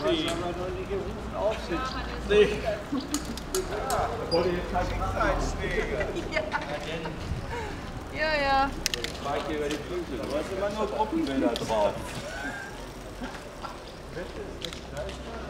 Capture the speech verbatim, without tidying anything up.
stehen. Aber noch nicht gerufen aufsitzen. Nee. Ja, wollte jetzt kein Schicksalsschläge. Ja, ja. Jetzt fahr ich hier über die Flügel. Du hast immer nur Gruppenbilder drauf.